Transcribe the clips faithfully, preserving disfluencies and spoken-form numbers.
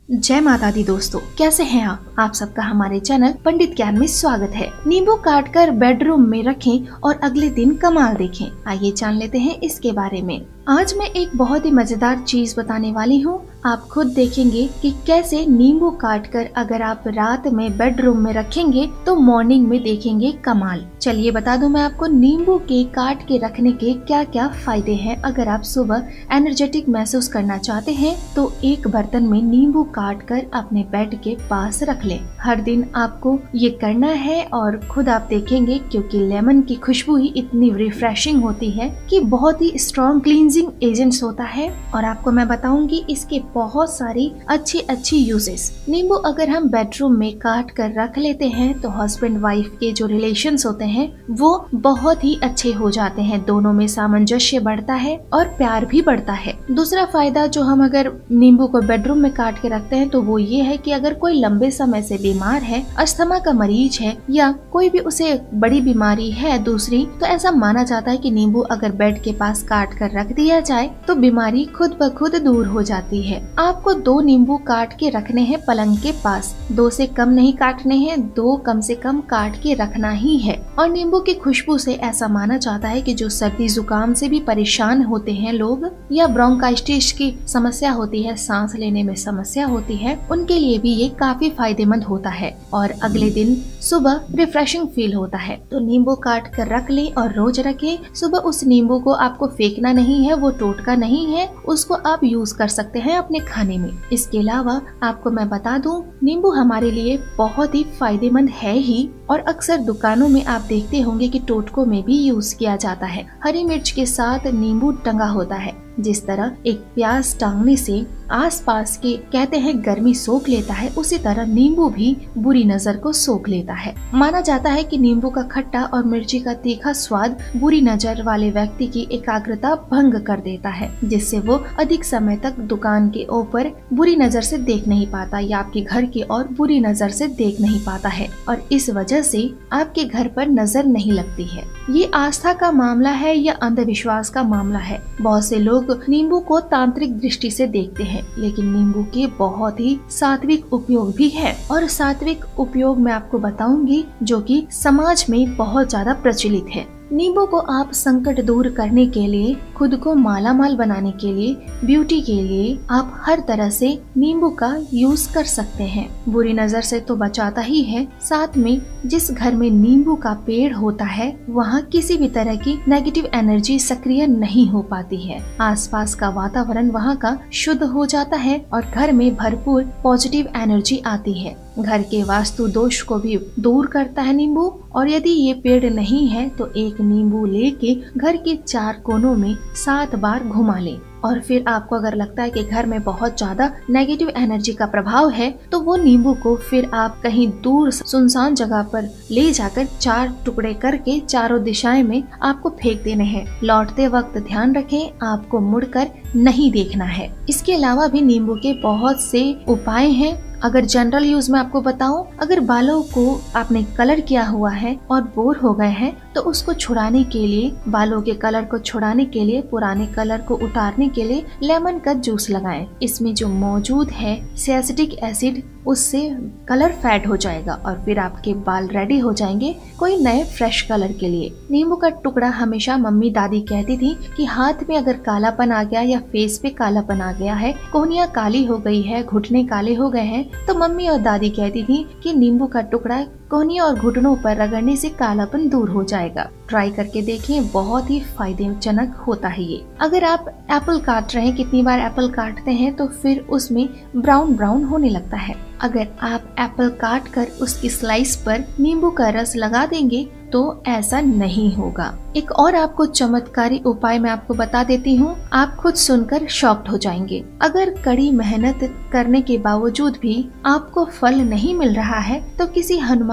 जय माता दी दोस्तों, कैसे हैं आप आप सबका हमारे चैनल पंडित ज्ञान में स्वागत है। नींबू काटकर बेडरूम में रखें और अगले दिन कमाल देखें। आइए जान लेते हैं इसके बारे में। आज मैं एक बहुत ही मजेदार चीज बताने वाली हूँ। आप खुद देखेंगे कि कैसे नींबू काटकर अगर आप रात में बेडरूम में रखेंगे तो मॉर्निंग में देखेंगे कमाल। चलिए बता दूं मैं आपको नींबू के काट के रखने के क्या क्या फायदे हैं। अगर आप सुबह एनर्जेटिक महसूस करना चाहते हैं तो एक बर्तन में नींबू काट कर अपने बेड के पास रख लें। हर दिन आपको ये करना है और खुद आप देखेंगे, क्योंकि लेमन की खुशबू ही इतनी रिफ्रेशिंग होती है कि बहुत ही स्ट्रॉन्ग क्लींजिंग एजेंट्स होता है। और आपको मैं बताऊंगी इसके बहुत सारी अच्छी अच्छी यूजेस। नींबू अगर हम बेडरूम में काट कर रख लेते हैं तो हस्बैंड वाइफ के जो रिलेशंस होते हैं वो बहुत ही अच्छे हो जाते हैं। दोनों में सामंजस्य बढ़ता है और प्यार भी बढ़ता है। दूसरा फायदा जो हम अगर नींबू को बेडरूम में काट के रखते हैं तो वो ये है कि अगर कोई लंबे समय से बीमार है, अस्थमा का मरीज है या कोई भी उसे बड़ी बीमारी है दूसरी, तो ऐसा माना जाता है कि नींबू अगर बेड के पास काट कर रख दिया जाए तो बीमारी खुद ब खुद दूर हो जाती है। आपको दो नींबू काट के रखने हैं पलंग के पास। दो से कम नहीं काटने हैं, दो कम से कम काट के रखना ही है। और नींबू की खुशबू से ऐसा माना जाता है कि जो सर्दी जुकाम से भी परेशान होते हैं लोग, या ब्रोंकाइटिस की समस्या होती है, सांस लेने में समस्या होती है, उनके लिए भी ये काफी फायदेमंद होता है और अगले दिन सुबह रिफ्रेशिंग फील होता है। तो नींबू काट कर रख ले और रोज रखें। सुबह उस नींबू को आपको फेंकना नहीं है, वो टोटका नहीं है, उसको आप यूज कर सकते हैं अपने खाने में। इसके अलावा आपको मैं बता दूं, नींबू हमारे लिए बहुत ही फायदेमंद है ही, और अक्सर दुकानों में आप देखते होंगे कि टोटकों में भी यूज किया जाता है। हरी मिर्च के साथ नींबू टंगा होता है। जिस तरह एक प्याज टांगने से आसपास के कहते हैं गर्मी सोख लेता है, उसी तरह नींबू भी बुरी नजर को सोख लेता है। माना जाता है कि नींबू का खट्टा और मिर्ची का तीखा स्वाद बुरी नजर वाले व्यक्ति की एकाग्रता भंग कर देता है, जिससे वो अधिक समय तक दुकान के ऊपर बुरी नजर से देख नहीं पाता या आपके घर की ओर बुरी नजर से देख नहीं पाता है, और इस वजह से आपके घर पर नजर नहीं लगती है। ये आस्था का मामला है या अंधविश्वास का मामला है। बहुत से लोग नींबू को तांत्रिक दृष्टि से देखते हैं, लेकिन नींबू के बहुत ही सात्विक उपयोग भी है। और सात्विक उपयोग मैं आपको बताऊंगी जो कि समाज में बहुत ज्यादा प्रचलित है। नींबू को आप संकट दूर करने के लिए, खुद को मालामाल बनाने के लिए, ब्यूटी के लिए आप हर तरह से नींबू का यूज कर सकते हैं। बुरी नजर से तो बचाता ही है, साथ में जिस घर में नींबू का पेड़ होता है वहाँ किसी भी तरह की नेगेटिव एनर्जी सक्रिय नहीं हो पाती है। आसपास का वातावरण वहाँ का शुद्ध हो जाता है और घर में भरपूर पॉजिटिव एनर्जी आती है। घर के वास्तु दोष को भी दूर करता है नींबू। और यदि ये पेड़ नहीं है तो एक नींबू लेके घर के चार कोनों में सात बार घुमा लें। और फिर आपको अगर लगता है कि घर में बहुत ज्यादा नेगेटिव एनर्जी का प्रभाव है तो वो नींबू को फिर आप कहीं दूर सुनसान जगह पर ले जाकर चार टुकड़े करके चारों दिशाएं में आपको फेंक देने हैं। लौटते वक्त ध्यान रखें, आपको मुड़कर नहीं देखना है। इसके अलावा भी नींबू के बहुत से उपाय हैं। अगर जनरल यूज में आपको बताऊं, अगर बालों को आपने कलर किया हुआ है और बोर हो गए हैं तो उसको छुड़ाने के लिए, बालों के कलर को छुड़ाने के लिए, पुराने कलर को उतारने के लिए लेमन का जूस लगाएं। इसमें जो मौजूद है एसिटिक एसिड, उससे कलर फेड हो जाएगा और फिर आपके बाल रेडी हो जाएंगे कोई नए फ्रेश कलर के लिए। नींबू का टुकड़ा हमेशा मम्मी दादी कहती थी कि हाथ में अगर कालापन आ गया या फेस पे कालापन आ गया है, कोहनियाँ काली हो गई है, घुटने काले हो गए हैं, तो मम्मी और दादी कहती थी कि नींबू का टुकड़ा कोहनियों और घुटनों पर रगड़ने से कालापन दूर हो जाएगा। ट्राई करके देखिए, बहुत ही फायदेजनक होता है ये। अगर आप एप्पल काट रहे हैं, कितनी बार एप्पल काटते हैं तो फिर उसमें ब्राउन ब्राउन होने लगता है। अगर आप एप्पल काट कर उसकी स्लाइस पर नींबू का रस लगा देंगे तो ऐसा नहीं होगा। एक और आपको चमत्कारी उपाय मैं आपको बता देती हूँ, आप खुद सुनकर शॉक्ड हो जाएंगे। अगर कड़ी मेहनत करने के बावजूद भी आपको फल नहीं मिल रहा है तो किसी हनुमान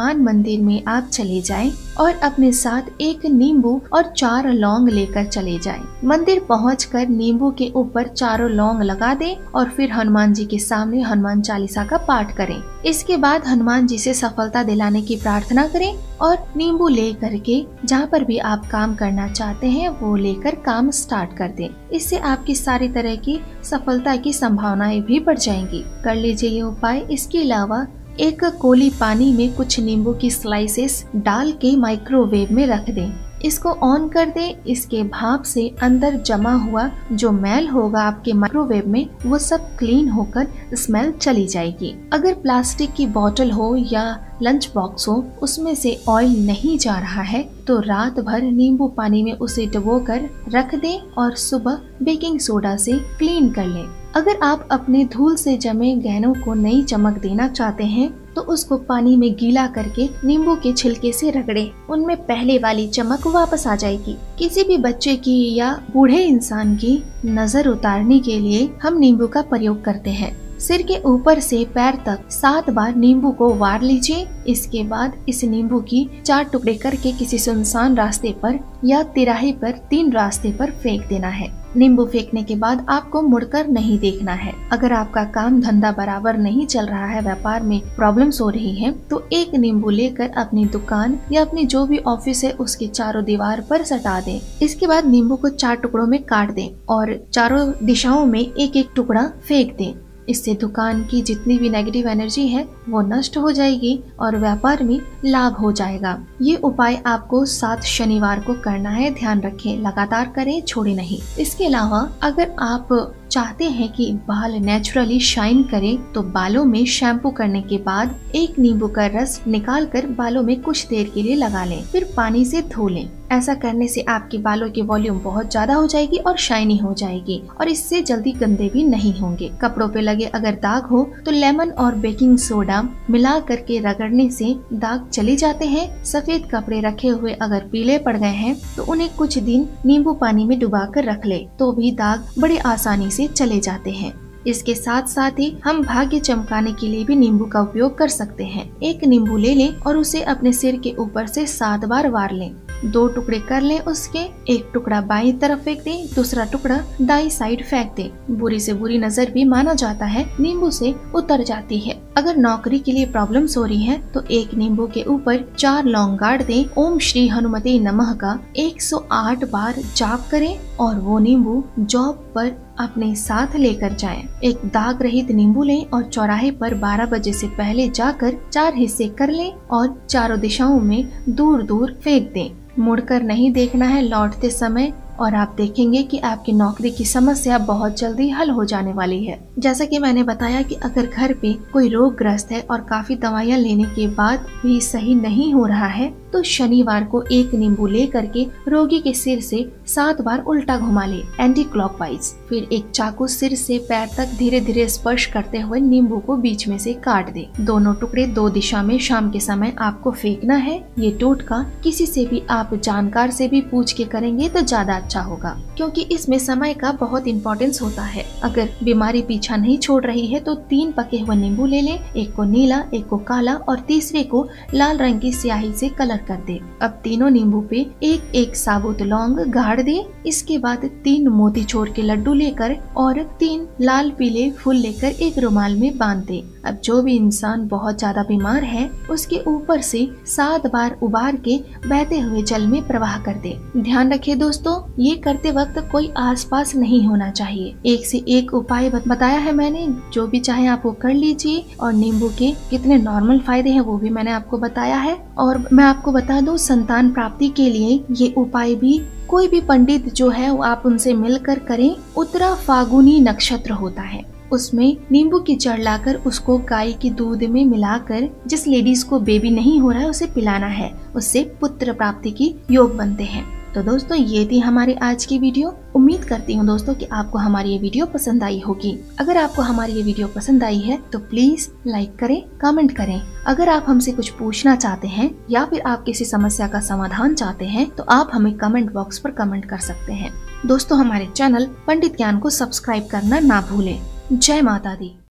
हनुमान मंदिर में आप चले जाएं और अपने साथ एक नींबू और चार लौंग लेकर चले जाएं। मंदिर पहुंचकर नींबू के ऊपर चारों लौंग लगा दें और फिर हनुमान जी के सामने हनुमान चालीसा का पाठ करें। इसके बाद हनुमान जी से सफलता दिलाने की प्रार्थना करें और नींबू ले करके जहाँ पर भी आप काम करना चाहते हैं वो लेकर काम स्टार्ट कर दें। इससे आपकी सारी तरह की सफलता की संभावनाएं भी बढ़ जाएंगी। कर लीजिए ये उपाय। इसके अलावा एक कोली पानी में कुछ नींबू की स्लाइसेस डाल के माइक्रोवेव में रख दें। इसको ऑन कर दें। इसके भाप से अंदर जमा हुआ जो मैल होगा आपके माइक्रोवेव में वो सब क्लीन होकर स्मेल चली जाएगी। अगर प्लास्टिक की बोतल हो या लंच बॉक्स हो उसमें से ऑयल नहीं जा रहा है तो रात भर नींबू पानी में उसे डुबोकर रख दें और सुबह बेकिंग सोडा से क्लीन कर लें। अगर आप अपने धूल से जमे गहनों को नई चमक देना चाहते हैं तो उसको पानी में गीला करके नींबू के छिलके से रगड़े, उनमें पहले वाली चमक वापस आ जाएगी। किसी भी बच्चे की या बूढ़े इंसान की नजर उतारने के लिए हम नींबू का प्रयोग करते हैं। सिर के ऊपर से पैर तक सात बार नींबू को वार लीजिए। इसके बाद इस नींबू की चार टुकड़े करके किसी सुनसान रास्ते पर या तिराहे पर तीन रास्ते पर फेंक देना है। नींबू फेंकने के बाद आपको मुड़कर नहीं देखना है। अगर आपका काम धंधा बराबर नहीं चल रहा है, व्यापार में प्रॉब्लम्स हो रही हैं, तो एक नींबू लेकर अपनी दुकान या अपनी जो भी ऑफिस है उसके चारों दीवार पर सटा दें। इसके बाद नींबू को चार टुकड़ों में काट दें और चारों दिशाओं में एक एक टुकड़ा फेंक दें। इससे दुकान की जितनी भी नेगेटिव एनर्जी है वो नष्ट हो जाएगी और व्यापार में लाभ हो जाएगा। ये उपाय आपको सात शनिवार को करना है, ध्यान रखें, लगातार करें, छोड़े नहीं। इसके अलावा अगर आप चाहते हैं कि बाल नेचुरली शाइन करें तो बालों में शैम्पू करने के बाद एक नींबू का रस निकाल कर बालों में कुछ देर के लिए लगा लें, फिर पानी से धो लें। ऐसा करने से आपके बालों की वॉल्यूम बहुत ज्यादा हो जाएगी और शाइनी हो जाएगी और इससे जल्दी गंदे भी नहीं होंगे। कपड़ों पे लगे अगर दाग हो तो लेमन और बेकिंग सोडा मिला करके रगड़ने से दाग चले जाते हैं। सफेद कपड़े रखे हुए अगर पीले पड़ गए हैं तो उन्हें कुछ दिन नींबू पानी में डुबा कर रख ले तो भी दाग बड़ी आसानी से चले जाते हैं। इसके साथ साथ ही हम भाग्य चमकाने के लिए भी नींबू का उपयोग कर सकते हैं। एक नींबू ले लें और उसे अपने सिर के ऊपर से सात बार वार लें। दो टुकड़े कर लें उसके, एक टुकड़ा बाईं तरफ फेंक दें, दूसरा टुकड़ा दाईं साइड फेंक दें। बुरी से बुरी नजर भी माना जाता है नींबू से उतर जाती है। अगर नौकरी के लिए प्रॉब्लम्स हो रही हैं तो एक नींबू के ऊपर चार लौंग गाड़ दें। ओम श्री हनुमते नमः का एक सौ आठ बार जाप करें और वो नींबू जॉब पर अपने साथ लेकर जाएं। एक दाग रहित नींबू लें और चौराहे पर बारह बजे से पहले जाकर चार हिस्से कर लें और चारों दिशाओं में दूर दूर फेंक दें। मुड़कर नहीं देखना है लौटते समय और आप देखेंगे कि आपकी नौकरी की समस्या बहुत जल्दी हल हो जाने वाली है। जैसा कि मैंने बताया कि अगर घर पे कोई रोग ग्रस्त है और काफी दवाइयाँ लेने के बाद भी सही नहीं हो रहा है तो शनिवार को एक नींबू ले करके रोगी के सिर से सात बार उल्टा घुमा ले एंटी क्लॉकवाइज। फिर एक चाकू सिर से पैर तक धीरे धीरे स्पर्श करते हुए नींबू को बीच में से काट दे। दोनों टुकड़े दो दिशा में शाम के समय आपको फेंकना है। ये टोटका किसी से भी आप जानकार से भी पूछ के करेंगे तो ज्यादा अच्छा होगा, क्योंकि इसमें समय का बहुत इम्पोर्टेंस होता है। अगर बीमारी पीछा नहीं छोड़ रही है तो तीन पके हुए नींबू ले लें, एक को नीला, एक को काला और तीसरे को लाल रंग की स्याही से कलर कर दे। अब तीनों नींबू पे एक एक साबुत लौंग गाड़ दे। इसके बाद तीन मोतीचूर के लड्डू लेकर और तीन लाल पीले फूल लेकर एक रुमाल में बांध दे। अब जो भी इंसान बहुत ज्यादा बीमार है उसके ऊपर से सात बार उबार के बहते हुए जल में प्रवाह कर दे। ध्यान रखिए दोस्तों, ये करते वक्त कोई आसपास नहीं होना चाहिए। एक से एक उपाय बताया है मैंने, जो भी चाहे आप वो कर लीजिए। और नींबू के कितने नॉर्मल फायदे हैं वो भी मैंने आपको बताया है। और मैं आपको बता दूं, संतान प्राप्ति के लिए ये उपाय भी कोई भी पंडित जो है वो आप उनसे मिलकर करें। उत्तरा फागुनी नक्षत्र होता है, उसमें नींबू की जड़ लाकर उसको गाय के दूध में मिलाकर जिस लेडीज को बेबी नहीं हो रहा है उसे पिलाना है, उससे पुत्र प्राप्ति की योग बनते हैं। तो दोस्तों ये थी हमारी आज की वीडियो। उम्मीद करती हूँ दोस्तों कि आपको हमारी ये वीडियो पसंद आई होगी। अगर आपको हमारी ये वीडियो पसंद आई है तो प्लीज लाइक करें, कमेंट करें। अगर आप हमसे कुछ पूछना चाहते हैं या फिर आप किसी समस्या का समाधान चाहते हैं तो आप हमें कमेंट बॉक्स पर कमेंट कर सकते हैं। दोस्तों हमारे चैनल पंडित ज्ञान को सब्सक्राइब करना ना भूलें। जय माता दी।